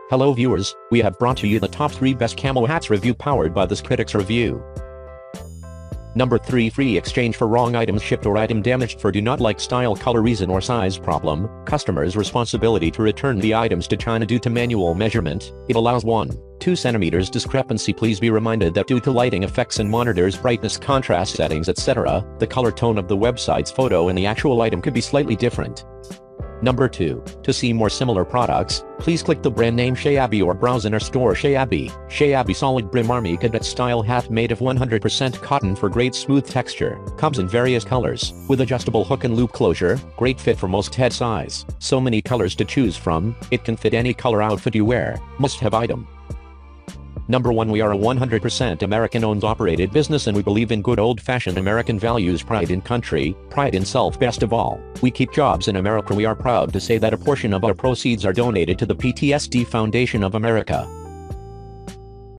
Hello viewers, we have brought to you the top 3 best camo hats review powered by this critic's review. Number 3. Free exchange for wrong items shipped or item damaged for do not like style, color, reason or size problem. Customer's responsibility to return the items to China due to manual measurement. It allows 1-2 centimeters discrepancy. Please be reminded that due to lighting effects and monitors, brightness, contrast settings, etc., the color tone of the website's photo and the actual item could be slightly different. Number 2. To see more similar products, please click the brand name Shayabi or browse in our store. Shayabi solid brim army cadet style hat made of 100% cotton for great smooth texture. Comes in various colors, with adjustable hook and loop closure, great fit for most head size. So many colors to choose from, it can fit any color outfit you wear. Must have item. Number 1. We are a 100% American-owned operated business and we believe in good old-fashioned American values: pride in country, pride in self. Best of all, we keep jobs in America. We are proud to say that a portion of our proceeds are donated to the PTSD Foundation of America.